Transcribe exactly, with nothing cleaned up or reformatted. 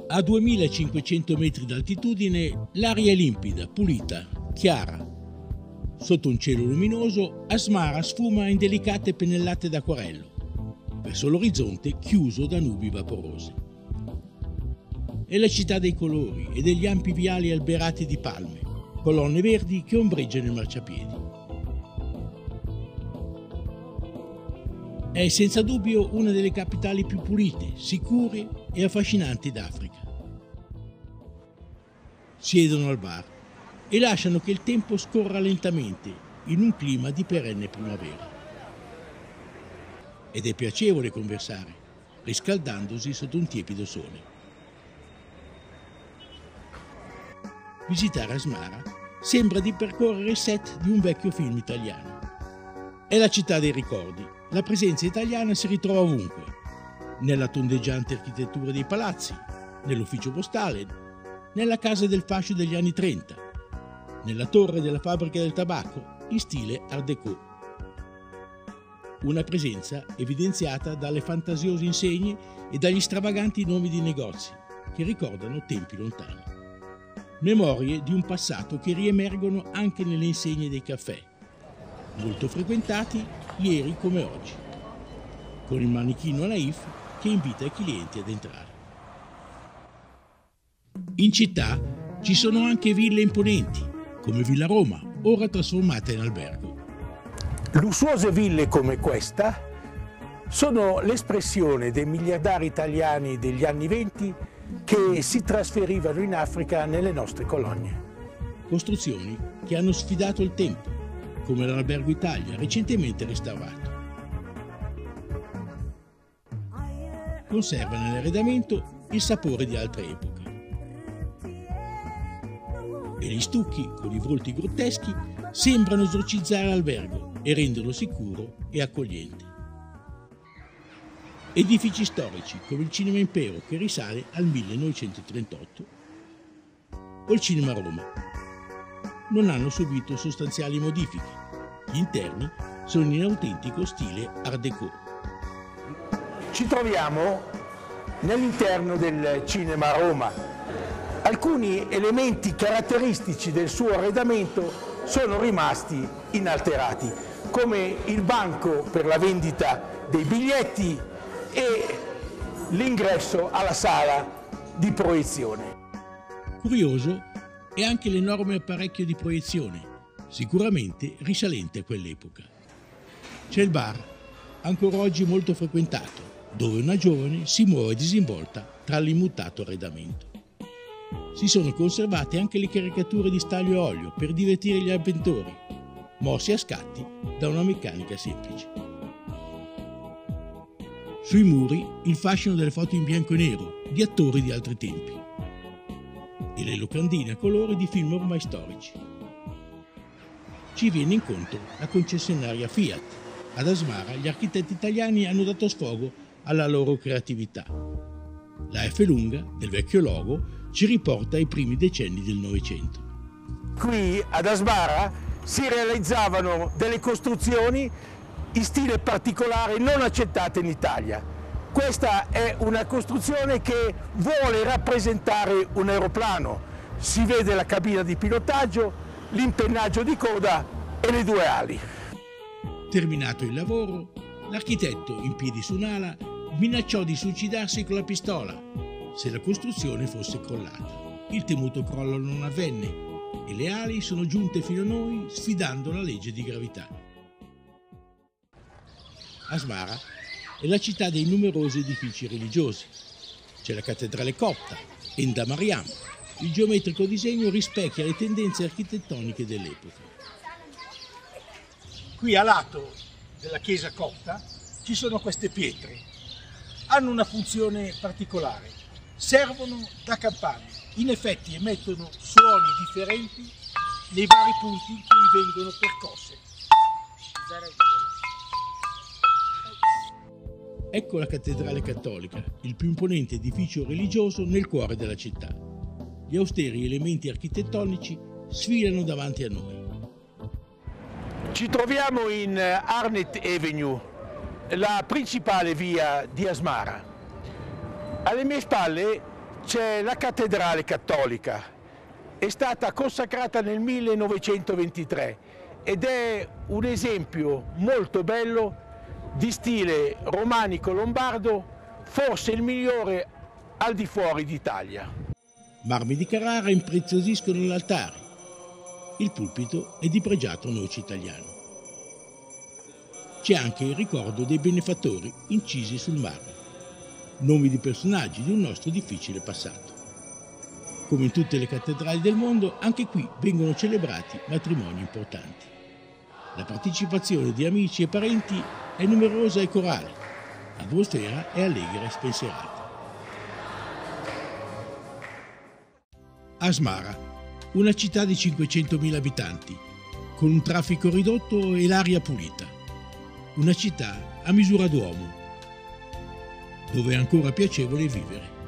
A duemilacinquecento metri d'altitudine l'aria è limpida, pulita, chiara. Sotto un cielo luminoso Asmara sfuma in delicate pennellate d'acquarello, verso l'orizzonte chiuso da nubi vaporose. È la città dei colori e degli ampi viali alberati di palme, colonne verdi che ombreggiano i marciapiedi. È senza dubbio una delle capitali più pulite, sicure e affascinanti d'Africa. Siedono al bar e lasciano che il tempo scorra lentamente in un clima di perenne primavera. Ed è piacevole conversare, riscaldandosi sotto un tiepido sole. Visitare Asmara sembra di percorrere il set di un vecchio film italiano. È la città dei ricordi. La presenza italiana si ritrova ovunque, nella tondeggiante architettura dei palazzi, nell'ufficio postale, nella casa del fascio degli anni trenta, nella torre della fabbrica del tabacco in stile Art Déco. Una presenza evidenziata dalle fantasiose insegne e dagli stravaganti nomi di negozi che ricordano tempi lontani. Memorie di un passato che riemergono anche nelle insegne dei caffè, molto frequentati ieri come oggi, con il manichino naif che invita i clienti ad entrare. In città ci sono anche ville imponenti, come Villa Roma, ora trasformata in albergo. Lussuose ville come questa sono l'espressione dei miliardari italiani degli anni venti che si trasferivano in Africa nelle nostre colonie. Costruzioni che hanno sfidato il tempo, come l'Albergo Italia, recentemente restaurato. Conserva nell'arredamento il sapore di altre epoche. E gli stucchi, con i volti grotteschi, sembrano esorcizzare l'albergo e renderlo sicuro e accogliente. Edifici storici, come il Cinema Impero, che risale al millenovecentotrentotto, o il Cinema Roma, non hanno subito sostanziali modifiche. Gli interni sono in autentico stile Art Déco. Ci troviamo nell'interno del Cinema Roma. Alcuni elementi caratteristici del suo arredamento sono rimasti inalterati, come il banco per la vendita dei biglietti e l'ingresso alla sala di proiezione. Curioso è anche l'enorme apparecchio di proiezione, sicuramente risalente a quell'epoca. C'è il bar, ancora oggi molto frequentato, dove una giovane si muove disinvolta tra l'immutato arredamento. Si sono conservate anche le caricature di staglio e olio per divertire gli avventori, mossi a scatti da una meccanica semplice. Sui muri il fascino delle foto in bianco e nero di attori di altri tempi e le locandine a colore di film ormai storici. Ci viene incontro la concessionaria Fiat. Ad Asmara gli architetti italiani hanno dato sfogo alla loro creatività. La F lunga del vecchio logo ci riporta ai primi decenni del Novecento. Qui ad Asmara si realizzavano delle costruzioni in stile particolare non accettate in Italia. Questa è una costruzione che vuole rappresentare un aeroplano. Si vede la cabina di pilotaggio, l'impennaggio di coda e le due ali. Terminato il lavoro, l'architetto, in piedi su un'ala, minacciò di suicidarsi con la pistola se la costruzione fosse crollata. Il temuto crollo non avvenne e le ali sono giunte fino a noi sfidando la legge di gravità. Asmara è la città dei numerosi edifici religiosi. C'è la cattedrale copta, Enda Mariam. Il geometrico disegno rispecchia le tendenze architettoniche dell'epoca. Qui a lato della chiesa copta ci sono queste pietre. Hanno una funzione particolare. Servono da campane. In effetti emettono suoni differenti nei vari punti in cui vengono percosse. Ecco la cattedrale cattolica, il più imponente edificio religioso nel cuore della città. Gli austeri elementi architettonici sfilano davanti a noi. Ci troviamo in Arnett Avenue, la principale via di Asmara. Alle mie spalle c'è la cattedrale cattolica, è stata consacrata nel millenovecentoventitré ed è un esempio molto bello di stile romanico lombardo, forse il migliore al di fuori d'Italia. Marmi di Carrara impreziosiscono l'altare. Il pulpito è di pregiato noce italiano. C'è anche il ricordo dei benefattori incisi sul marmo, nomi di personaggi di un nostro difficile passato. Come in tutte le cattedrali del mondo, anche qui vengono celebrati matrimoni importanti. La partecipazione di amici e parenti è numerosa e corale, l'atmosfera è allegra e spensierata. Asmara, una città di cinquecentomila abitanti, con un traffico ridotto e l'aria pulita. Una città a misura d'uomo, dove è ancora piacevole vivere.